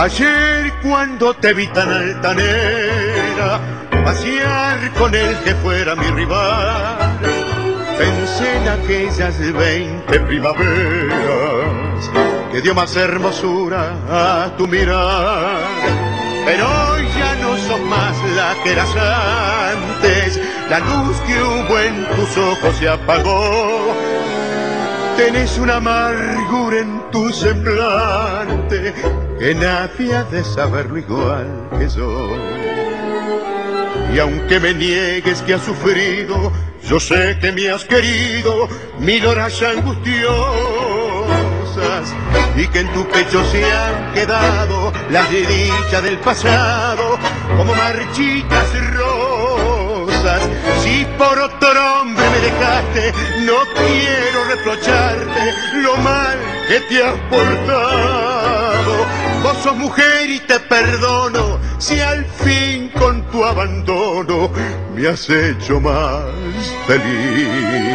Ayer cuando te vi tan altanera, pasear con el que fuera mi rival, pensé en aquellas 20 primaveras que dio más hermosura a tu mirar. Pero hoy ya no sos más la que eras antes, la luz que hubo en tus ojos se apagó. Tenés una amargura en tu semblante que nadie ha de saberlo igual que yo. Y aunque me niegues que has sufrido, yo sé que me has querido 1000 horas angustiosas, y que en tu pecho se han quedado las dichas del pasado como marchitas rosas. Si por otro hombre me dejaste, no quiero reprocharte lo mal que te has portado. Vos sos mujer y te perdono si al fin con tu abandono me has hecho más feliz.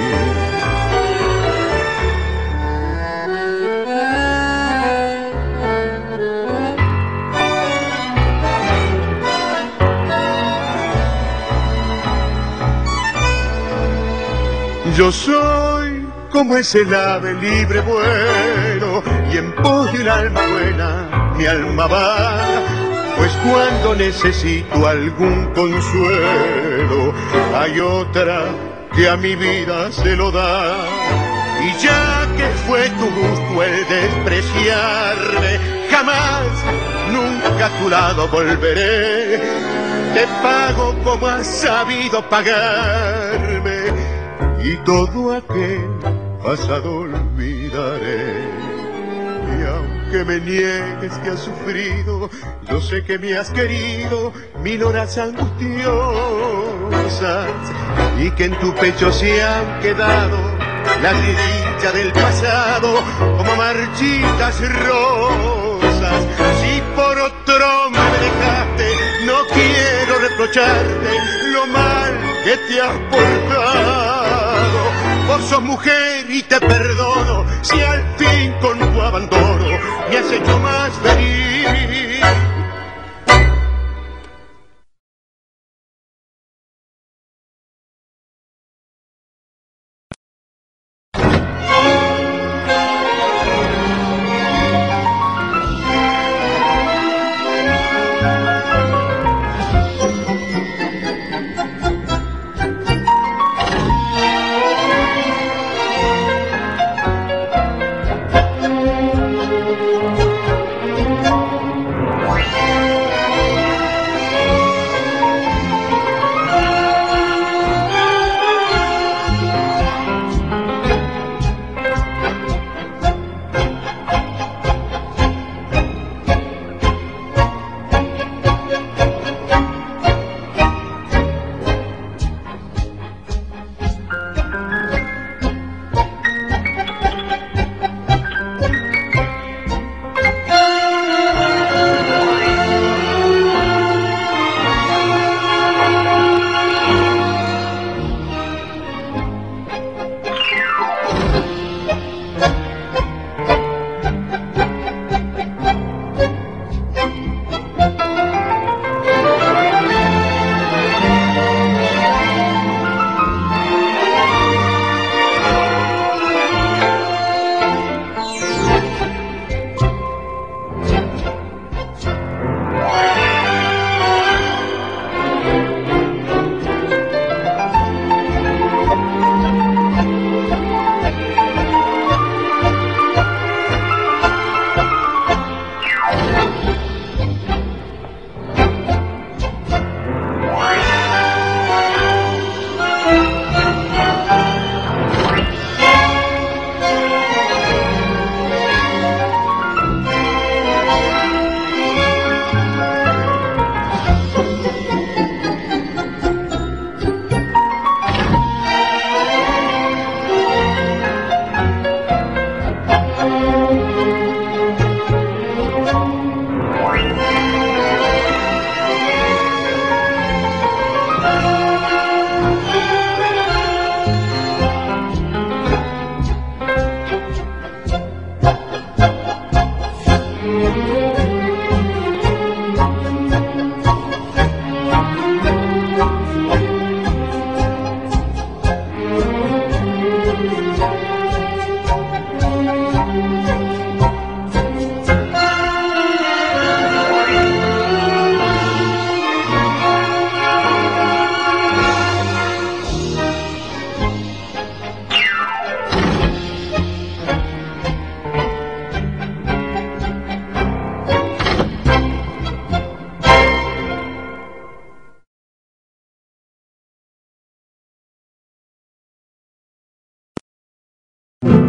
Yo soy como ese ave libre vuelo, y en pos de un alma buena mi alma va, pues cuando necesito algún consuelo hay otra que a mi vida se lo da. Y ya que fue tu gusto el despreciarme, jamás, nunca a tu lado volveré. Te pago como has sabido pagarme, y todo aquel pasado olvidaré. Y aunque me niegues que has sufrido, yo sé que me has querido 1000 horas angustiosas, y que en tu pecho se han quedado las dichas del pasado como marchitas rosas. Si por otro me dejaste, no quiero reprocharte lo mal que te has portado. Vos sos mujer y te perdono si al fin con tu abandono me has hecho más feliz.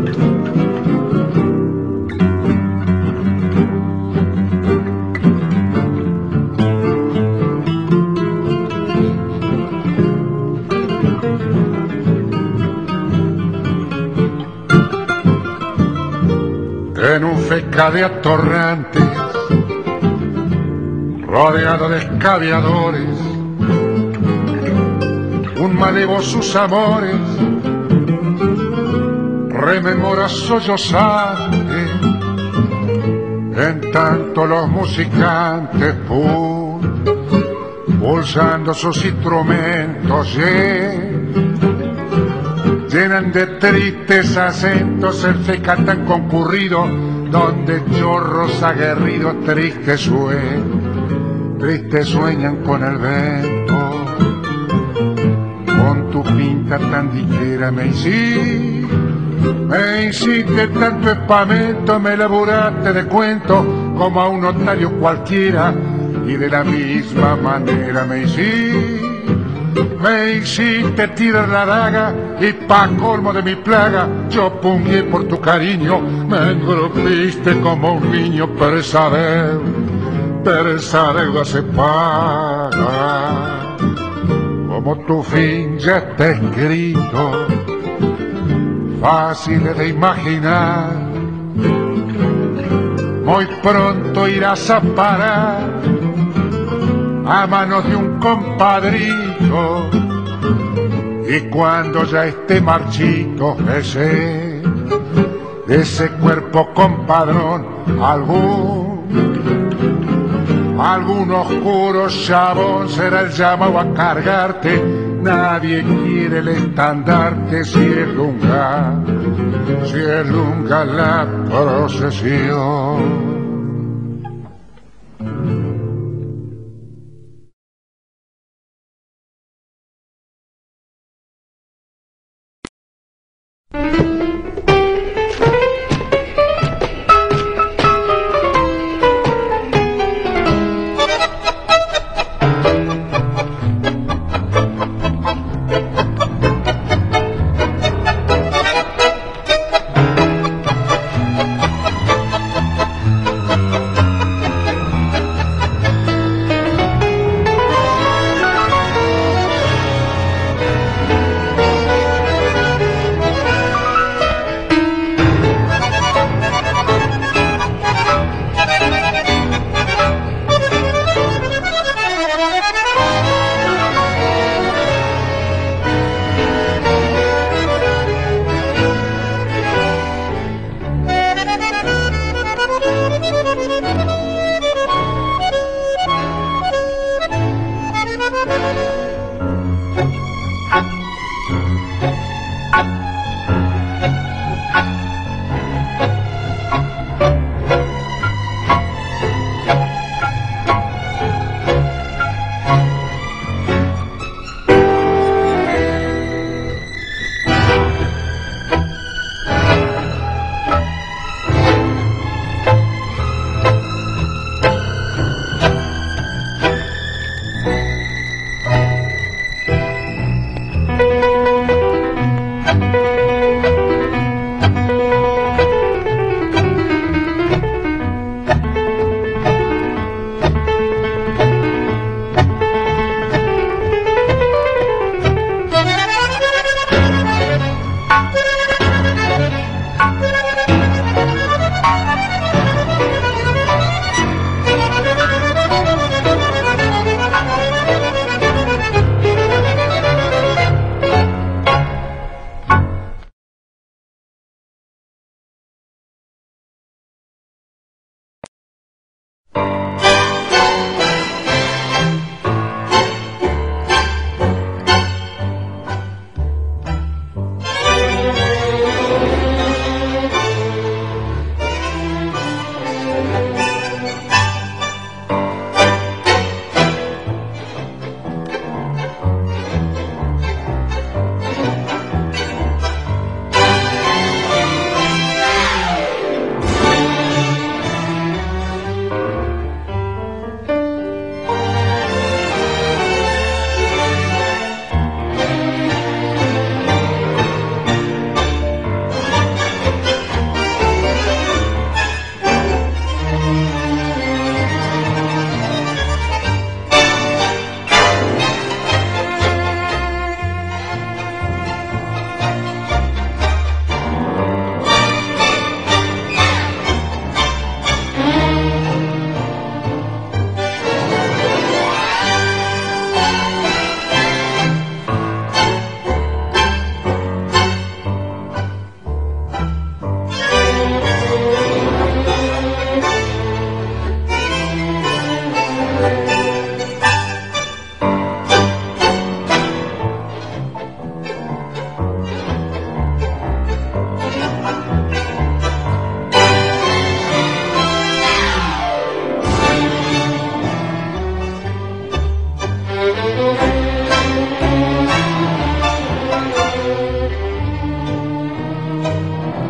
En un feca de atorrantes, rodeado de escaviadores, un malevo sus amores, rememora sollozante, en tanto los musicantes pulsando sus instrumentos llenan de tristes acentos el feca tan concurrido, donde chorros aguerridos tristes sueñan con el vento. Con tu pinta tan ligera me hiciste tanto espamento, me elaboraste de cuento como a un notario cualquiera, y de la misma manera me hiciste tirar la daga, y pa' colmo de mi plaga yo pungué por tu cariño, me engrupiste como un niño, pero esa deuda se paga. Como tu fin ya está escrito, fácil de imaginar, muy pronto irás a parar a manos de un compadrito, y cuando ya esté marchito ese cuerpo compadrón, algún oscuro chabón será el llamado a cargarte. Nadie quiere el estandarte si es lunga la procesión.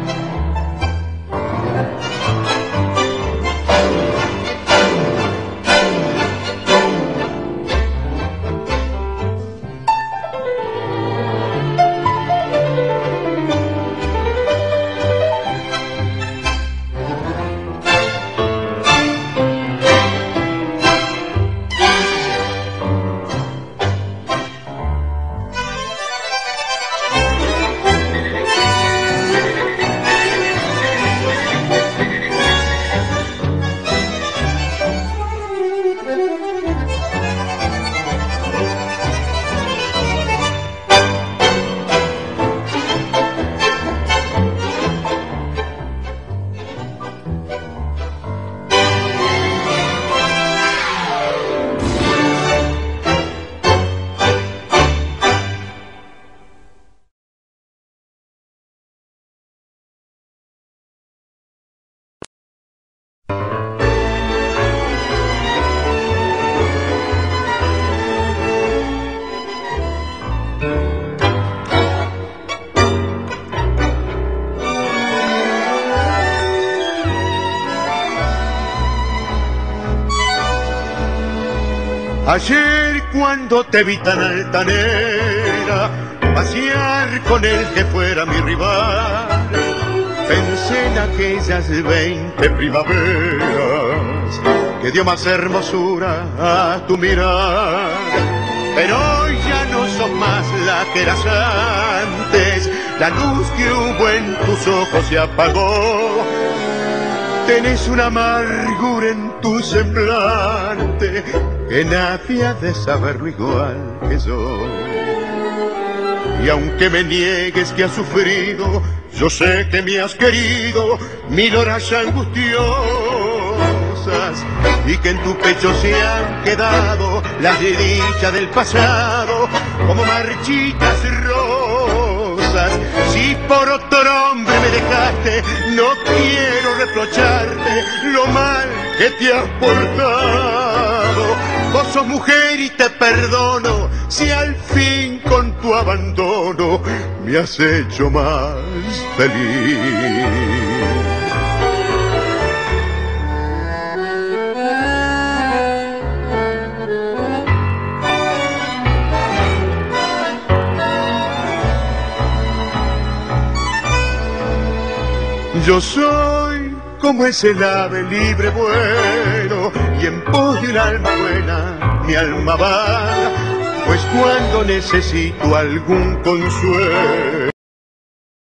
Ayer cuando te vi tan altanera, pasear con el que fuera mi rival, pensé en aquellas 20 primaveras que dio más hermosura a tu mirar. Pero hoy ya no sos más la que eras antes, la luz que hubo en tus ojos se apagó. Tenés una amargura en tu semblante que nadie ha de saberlo igual que yo. Y aunque me niegues que has sufrido, yo sé que me has querido 1000 horas angustiosas, y que en tu pecho se han quedado las dichas del pasado como marchitas rosas. Si por otro hombre me dejaste, no quiero reprocharte lo mal que te has portado. Vos sos mujer y te perdono si al fin con tu abandono me has hecho más feliz. Yo soy como ese ave libre vuelo, y en pos de un alma buena mi alma va, pues cuando necesito algún consuelo